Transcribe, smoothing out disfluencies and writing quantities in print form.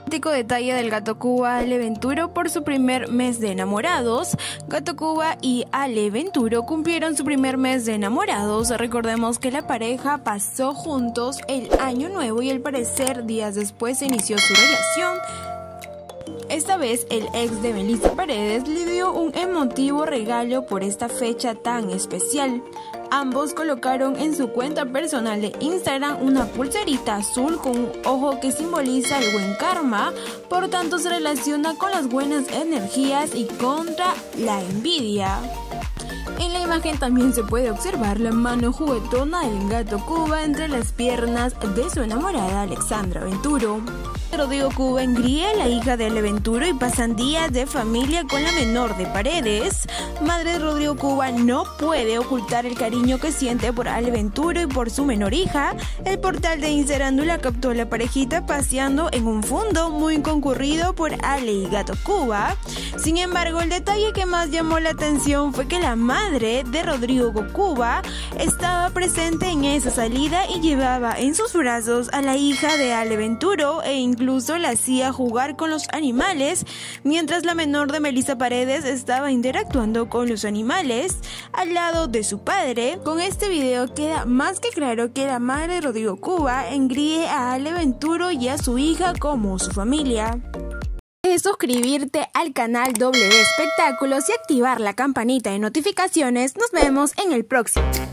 Detalle del Gato Cuba Ale Venturo por su primer mes de enamorados. Gato Cuba y Ale Venturo cumplieron su primer mes de enamorados. Recordemos que la pareja pasó juntos el año nuevo y al parecer días después se inició su relación. Esta vez el ex de Melissa Paredes le dio un emotivo regalo por esta fecha tan especial. Ambos colocaron en su cuenta personal de Instagram una pulserita azul con un ojo que simboliza el buen karma, por tanto se relaciona con las buenas energías y contra la envidia. En la imagen también se puede observar la mano juguetona del Gato Cuba entre las piernas de su enamorada Alexandra Venturo. Rodrigo Cuba engríe a la hija de Ale Venturo y pasan días de familia con la menor de Paredes. Madre de Rodrigo Cuba no puede ocultar el cariño que siente por Ale Venturo y por su menor hija. El portal de Instarándula captó a la parejita paseando en un fondo muy concurrido por Ale y Gato Cuba. Sin embargo, el detalle que más llamó la atención fue que la madre de Rodrigo Cuba estaba presente en esa salida y llevaba en sus brazos a la hija de Ale Venturo e incluso la hacía jugar con los animales, mientras la menor de Melissa Paredes estaba interactuando con los animales al lado de su padre. Con este video queda más que claro que la madre de Rodrigo Cuba engríe a Ale Venturo y a su hija como su familia. Suscribirte al canal W Espectáculos y activar la campanita de notificaciones. Nos vemos en el próximo.